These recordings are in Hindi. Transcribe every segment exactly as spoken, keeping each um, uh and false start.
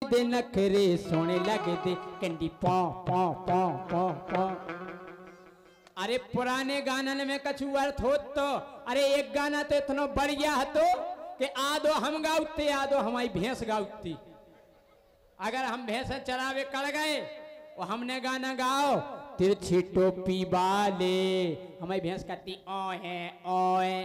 दे नखरे सोने लगे दे कैंडी पौ पौ पौ पौ पौ। अरे पुराने गानन में कछु अर्थ हो तो अरे एक गाना तो इतना बढ़िया है तो कि आदो हम गाउते आदो हमारी भैंस गाउती। अगर हम भैंस चरावे कर गए और हमने गाना गाओ तिरछी टोपी वाले हमारी भैंस कहती ओए ओए।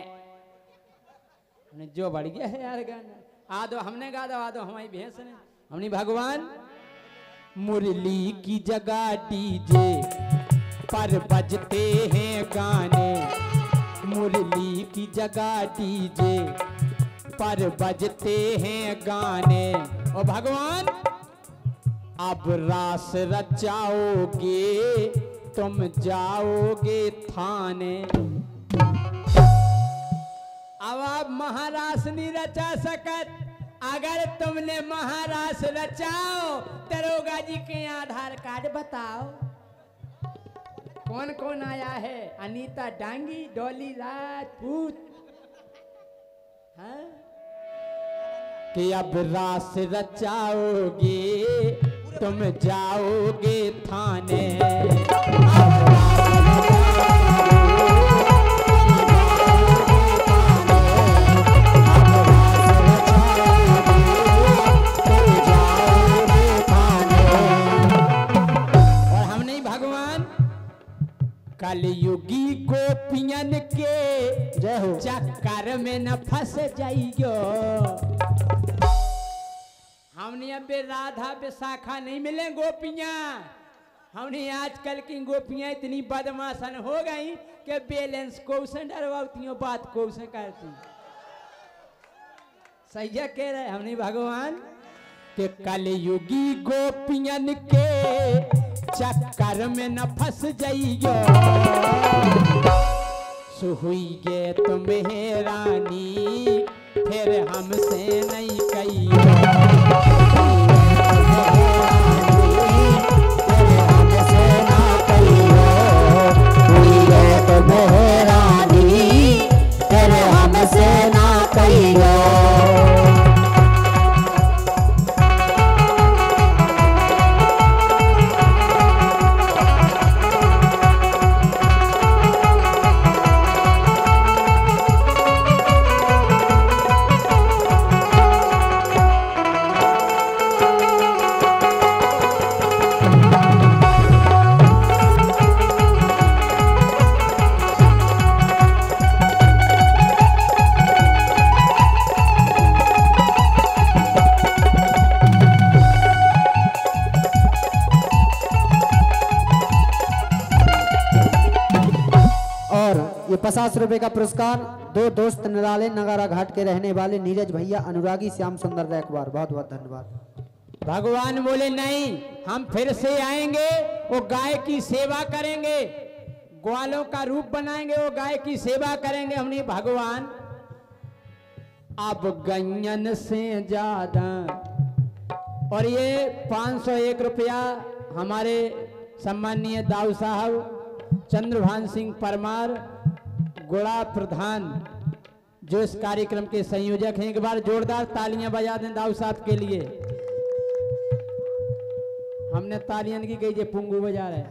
जो बढ़ गया है यार गाना आदो हमने गा दो आदो हमारी भैंस ने हमने भगवान। मुरली की जगह डीजे पर बजते हैं गाने मुरली की जगह डीजे पर बजते हैं गाने। ओ भगवान अब रास रचाओगे तुम जाओगे थाने। अब आप महारास नहीं रचा सकत। अगर तुमने महारास रचाओ दरोगा जी के आधार कार्ड बताओ कौन कौन आया है। अनीता डांगी डॉली राजपूत हाँ? कि अब रास रचाओगे तुम जाओगे थाने। और हम नहीं भगवान कलयुगी गोपियन के जय हो चक्कर में न फंस जाइयो। हमने अब राधा विशाखा नहीं मिले गोपियां। हमने आजकल की गोपियां इतनी बदमाशन हो गई कि बैलेंस क्वेश्चन डरवाती हो बात क्वेश्चन करती। सही कह रहे हमने भगवान कि कलयुगी गोपियन के चक्कर में न फंस जाइयो। सुहुई गे तुम्हें रानी फिर हमसे नहीं कहियो। पचास रुपए का पुरस्कार दो दोस्त निराले नगारा घाट के रहने वाले नीरज भैया अनुरागी श्याम सुंदर रैकवार बहुत बहुत धन्यवाद। भगवान बोले नहीं हम फिर से आएंगे वो गाय की सेवा करेंगे ग्वालों का रूप बनाएंगे वो गाय की सेवा करेंगे। हमने भगवान अब गंजन से ज्यादा और ये पाँच सौ एक रुपया हमारे सम्मानीय दाऊ साहब चंद्रभान सिंह परमार गोड़ा प्रधान जो इस कार्यक्रम के संयोजक हैं। एक बार जोरदार तालियां बजा दें दाऊ साहब के लिए। हमने तालियां की गई जो पुंगू बजा रहे।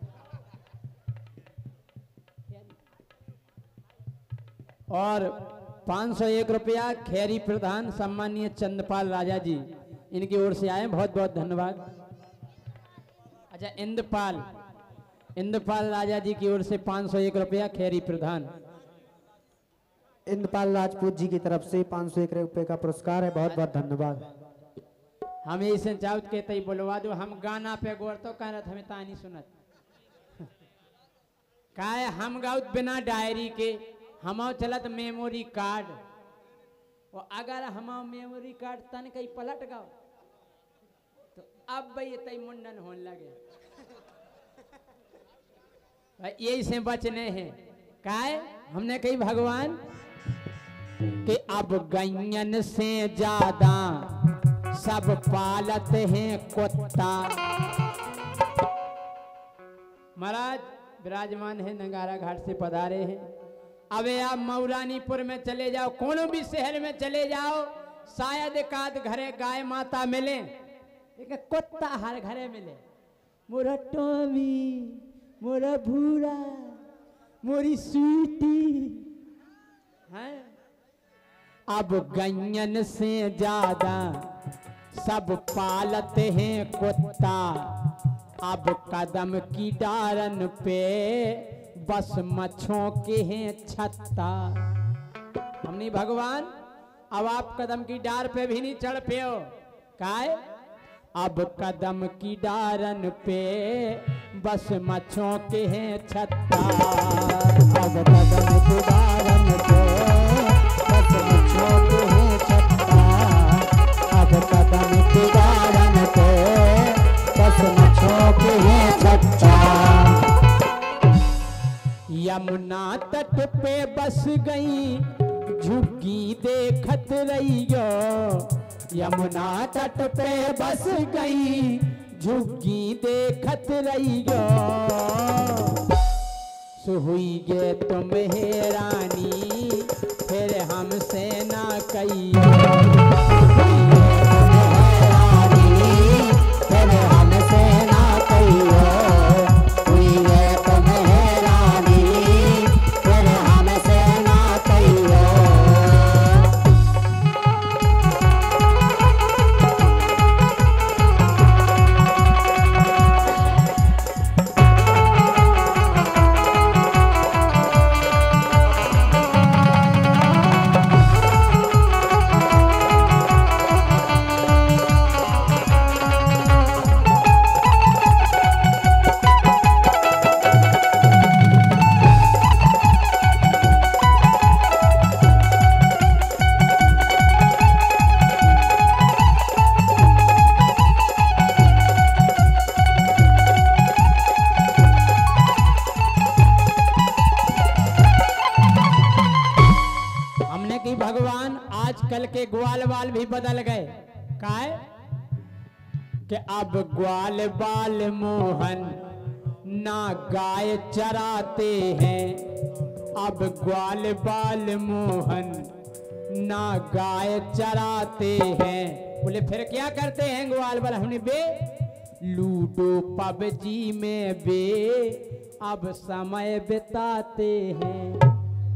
और पाँच सौ एक रुपया खैरी प्रधान सम्मानीय चंद्रपाल राजा जी इनकी ओर से आए बहुत बहुत धन्यवाद। अच्छा इंद्रपाल इंद्रपाल राजा जी की ओर से पाँच सौ एक रुपया खैरी प्रधान। इंद्रपाल राजपूत जी की तरफ से पाँच सौ एक रुपए का पुरस्कार है बहुत बहुत धन्यवाद। हमें इसे चाहत कहते ही बोलवा दो हम गाना पे गौर तो कह रहे हमें तानी सुनत का हम गाउत बिना डायरी के हम चलत मेमोरी कार्ड और अगर हम मेमोरी कार्ड तन कहीं पलट गाओ तो अब भाई तई मुंडन होने लगे। यही से बचने हैं काय हमने कही भगवान कि अब गंजन से ज्यादा सब पालत हैं कुत्ता। महाराज विराजमान है नगारा घाट से पधारे हैं। अब आप मऊरानीपुर में चले जाओ कोनो भी शहर में चले जाओ शायद एक आध घरे गाय माता मिले एक कुत्ता हर घरे मिले, मोरा टॉमी, मोरा भूरा, मोरी स्वीटी है। अब गैयन से ज्यादा सब पालते हैं कुत्ता, अब कदम की डारन पे बस मच्छों के हैं छत्ता। हमने भगवान अब आप कदम की डार पे भी नहीं चढ़ पे हो, काय अब कदम की डारन पे बस मच्छों के हैं छत्ता। अब कदम की डारन पे बस मच्छों के हैं छत्ता। अब कदम की डारन पे बस मच्छों के हैं छत्ता। यमुना तट पे बस गई झुग्गी देखत रहियो, यमुना तट पे बस गई झुग्गी देखत रहियो। सुहुई गे तुम हेरानी फिर हमसे ना कहियो, फिर हमसे ना कहियो। हुई गे तुम हेरानी फिर हमसे ना कहियो। आजकल के ग्वाल बाल भी बदल गए, काय कि अब ग्वाल बाल मोहन ना गाय चराते हैं। अब ग्वाल बाल मोहन ना गाय चराते हैं। बोले फिर क्या करते हैं ग्वाल बाल? हमने बे लूडो पबजी में बे अब समय बिताते हैं।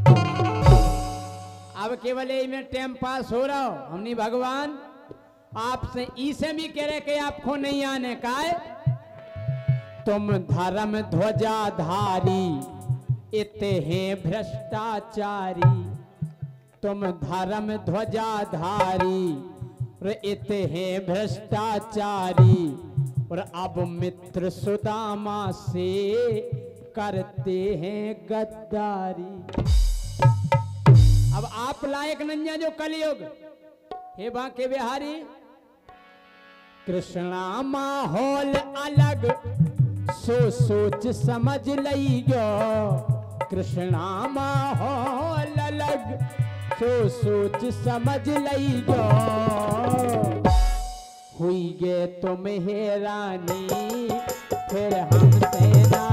अब केवल में टाइम पास हो रहा हो। हमने भगवान आपसे इसे भी कह रहे कि आपको नहीं आने का है। तुम धर्म ध्वजाधारी इते हैं भ्रष्टाचारी, तुम धर्म ध्वजाधारी इते हैं भ्रष्टाचारी। और अब मित्र सुदामा से करते हैं गद्दारी। अब आप लायक नंजा जो कलयुग हे बांके बिहारी। कृष्णा माहौल अलग सो सोच समझ लइयो, कृष्णा माहौल अलग सो सोच समझ लइयो। हुई गे तुम हेरानी फिर हमसे ना